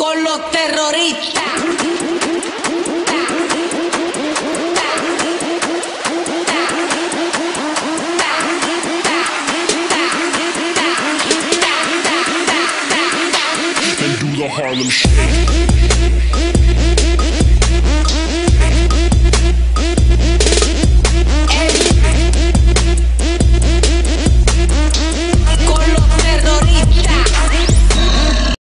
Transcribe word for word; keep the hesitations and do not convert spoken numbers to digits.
con los terroristas. And do the Harlem Shake.